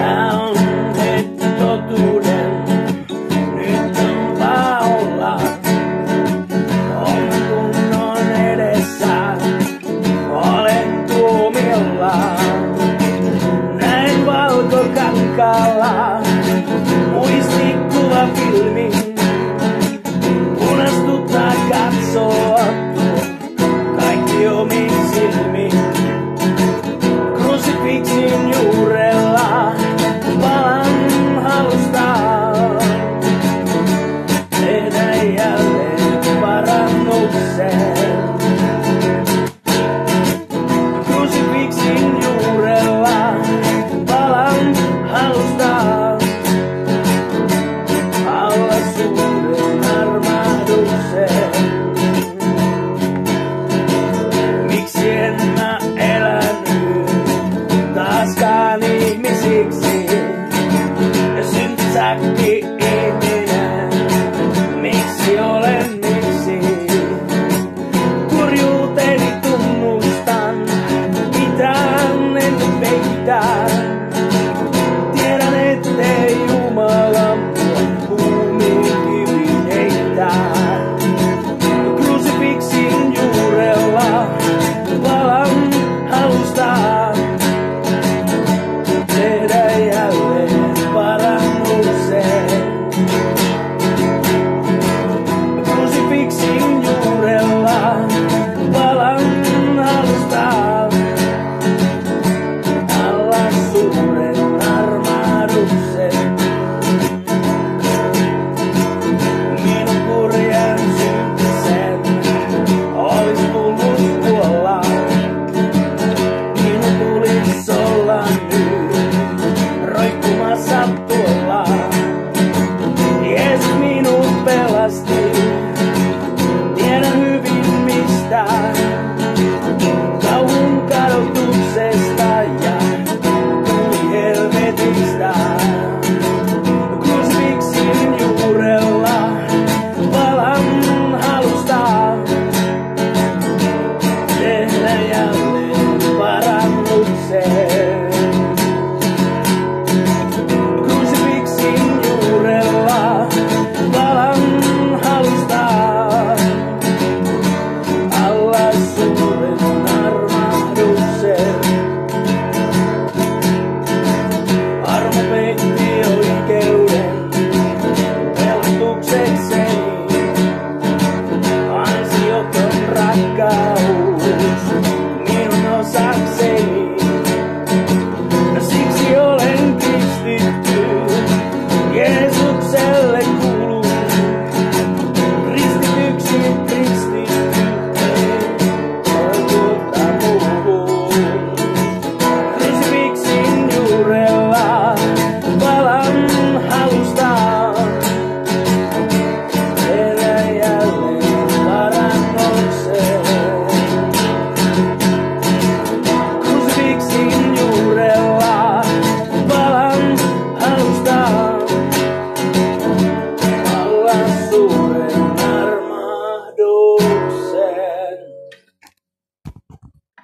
Tää on hetki totuuden, nyt on olla. On kunnon edessä, olen tuomiolla. Näin valkokankaalla, muistikuva filmin. Punastuttaa katsoa, kaikki omin silmin. Krusifiksin juurella palan halusta tehdä jälleen parannuksen. Krusifiksin juurella palan halusta alla suuren armahduksen. Miksi en mä elänyt taaskaan ihmisiksi? Syntisäkki ihminen, miksi olen miksi? Kurjuuteni tunnustan, mitään en peitä.